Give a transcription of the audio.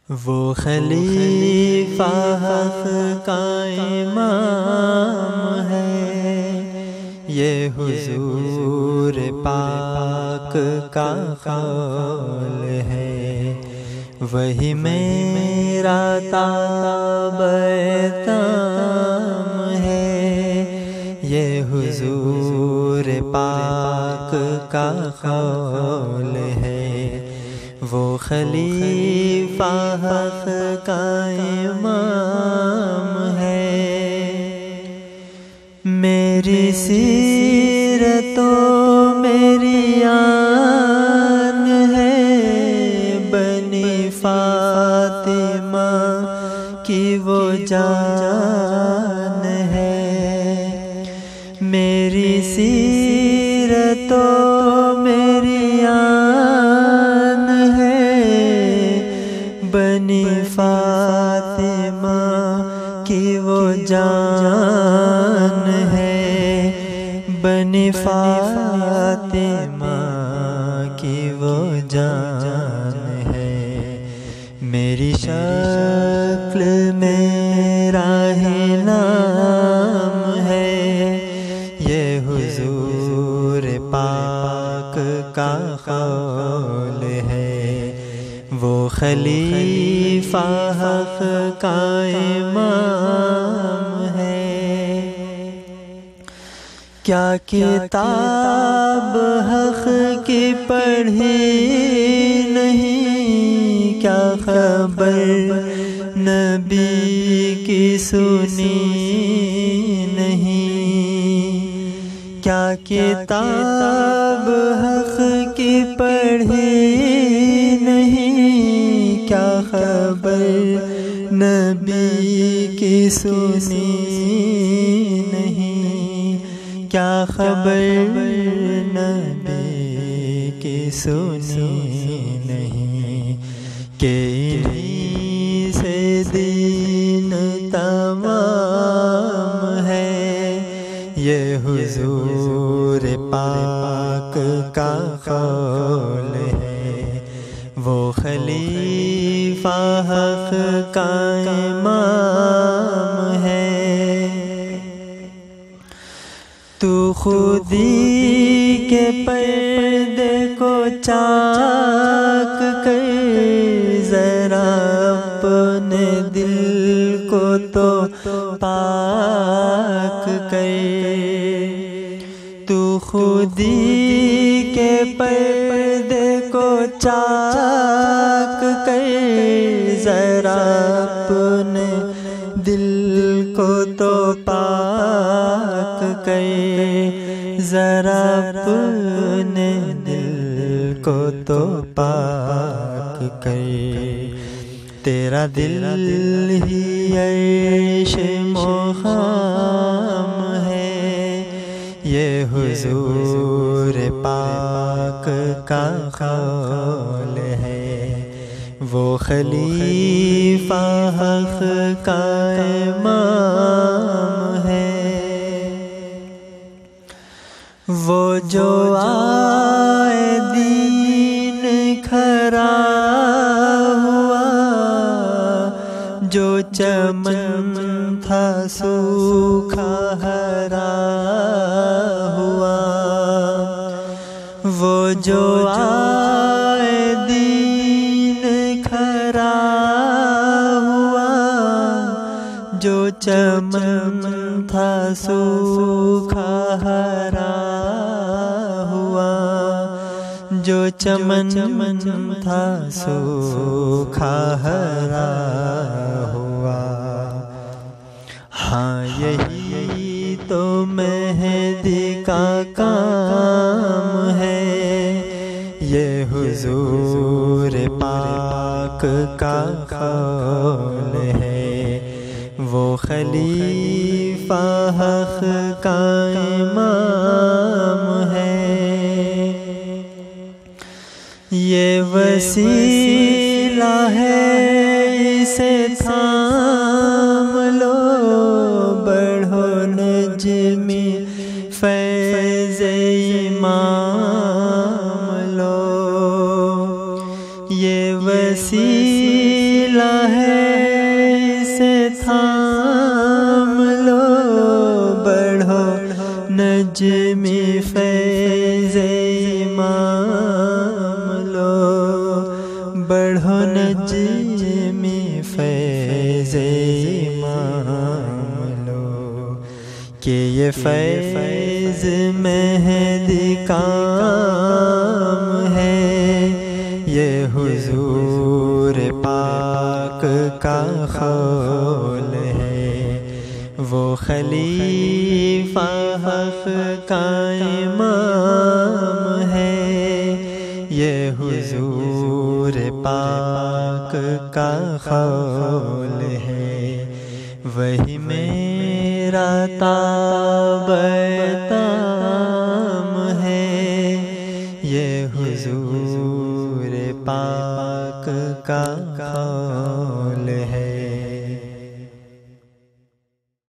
وہ خلیفہ حق کا امام ہے، یہ حضور پاک کا قول ہے، وہی میرا تابعتام ہے، یہ حضور پاک کا قول ہے، وہ خلیفہ حق کا امام ہے۔ میری سیرت و میری آن ہے، بنی فاطمہ کی وہ جان ہے، میری سیرت و میری آن ہے، بنی فاطمہ کی وہ جان ہے، بنی فاطمہ کی وہ جان ہے، میری شکل میرا ہی نام ہے، یہ حضور پاک کا قول ہے، وہ خلیفہ حق کا امام ہے۔ کیا کتاب حق کی پڑھی نہیں، کیا خبر نبی کی سنی نہیں، کیا کتاب حق کی پڑھی نہیں، کیا خبر نبی کی سنی نہیں، کیا خبر نبی کی سنی نہیں، کہ انہی سے دین تمام ہے، یہ حضور پاک کا قول ہے، وہ خلیفہ حق کا امام ہے۔ تو خودی کے پردے کو چاک کر، ذرا اپنے دل کو تو پاک کر، تو خودی کے پردے کو چاک کر، ذرا اپنے دل کو تو پاک کر، ذرا اپنے دل کو تو پاک کر، تیرا دل ہی عرش مقام ہے، یہ حضور پاک کا قول ہے، وہ خلیفہ حق کا امام ہے۔ وہ جو آئے دین کھرا ہوا، جو چمن تھا سوکھا ہرا ہوا، وہ جو آئے دین کھرا ہوا، جو چمن تھا سوکھا ہرا ہوا، جو چمن تھا سوکھا ہرا ہوا، ہاں یہی تو مہدی کا کام ہے، یہ حضور پاک کا قول ہے، وہ خلیفہ حق کا امام ہے۔ یہ وسیلہ ہے اسے تھام لو، بڑھو نجمی فیض امام لو، یہ وسیلہ وسیلہ ہے اسے تھام لو، بڑھو نجمی فیض امام لو، بڑھو نجمی فیض امام لو، کہ یہ فیض مہدی کام ہے، یہ حضور پاک کا قول ہے، وہ خلیفہ حق کا امام ہے، یہ حضور پاک کا قول ہے، وہی میرا تاب تام ہے، یہ حضور پاک کا قول ہے۔